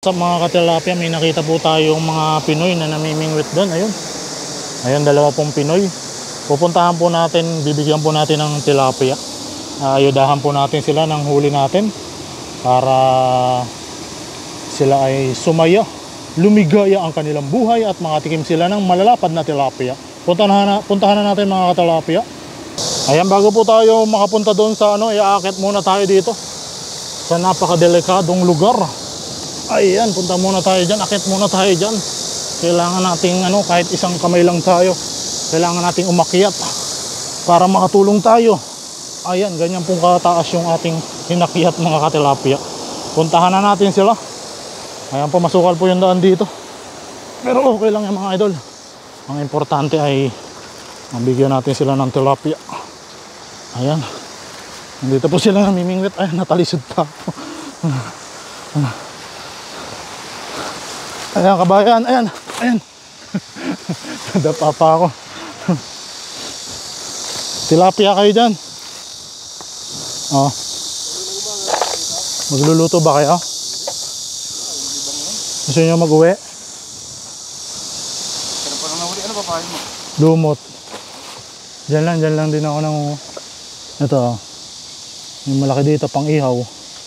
Sa mga katilapia, may nakita po tayong mga Pinoy na namimingwit doon. Ayun. Ayun, dalawa pong Pinoy. Pupuntahan po natin, bibigyan po natin ng tilapia. Ayudahan po natin sila ng huli natin para sila ay sumaya, lumigaya ang kanilang buhay at makatikim sila ng malalapad na tilapia. Puntahan na natin mga katilapia. Ayan, bago po tayo makapunta doon sa iaakit muna tayo dito sa napakadelikadong lugar. Ayan, punta muna tayo dyan, akit muna tayo dyan. Kailangan nating kahit isang kamay lang tayo, kailangan nating umakyat para makatulong tayo. Ayan, ganyan pong kataas yung ating hinakyat mga katilapia. Puntahan na natin sila. Ayan po, masukal po yung daan dito, pero okay lang yung mga idol. Ang importante ay mabigyan natin sila ng tilapia. Ayan, nandito po sila namimingwit. Ayan, natalisod pa ako. Ayan kabayan, ayan, ayan. Nadapa pa ako. Tilapia kayo dyan. Oh. Magluluto ba kayo? Gusto nyo mag-uwi? Ano pa pahay mo? Lumot. Dyan lang din ako ng ito. Yung malaki dito pang ihaw.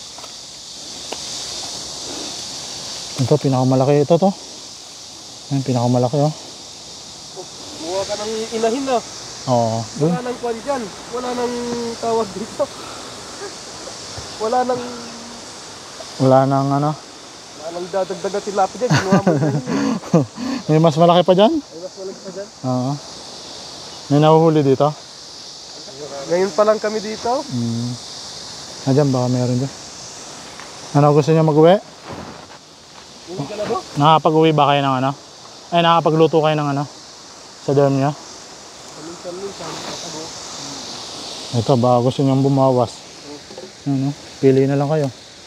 Ito, pinakamalaki ito to. Ayan, pinakamalaki oh. Buha ka ng inahin na. Oo. Wala nang kwan dyan. Wala nang tawag dito. Wala nang Wala nang dadagdag at tilapia dyan. Kinuha mo dyan. May mas malaki pa dyan? May mas malaki pa dyan. Oo. May nahuhuli dito? Ngayon pa lang kami dito. Dyan, baka meron dyan. Ano, gusto niyo mag-uwi? Hindi ka na ba? Nakapag-uwi ba kayo ng ay nakapagluto kayo ng sa dorm niya? Minsan. Ito, baka gusto niyang bumawas. Pili na lang kayo.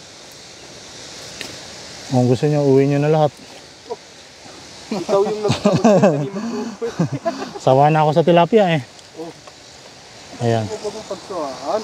Kung gusto niyo, uwi niyo na lahat. Ikaw yung nagpapagod. Sawa na ako sa tilapia eh. Ayan. Huwag mong pagsuhaan.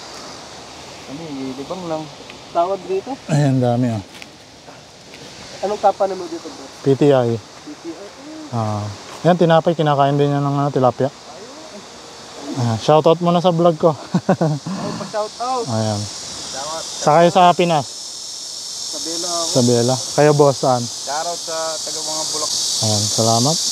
Libang lang. Tawag dito? Ayan, dami oh. Anong tapa naman dito bro? PTI. PTI? Ayan, tinapay, kinakain din niya ng tilapia. Shoutout muna sa vlog ko. Pa-shoutout. Ayan. Sakay sa Pinas. Sa Bela ako. Sa Bela. Kayo boss, saan? Shoutout sa taga mga bulak. Ayan, salamat.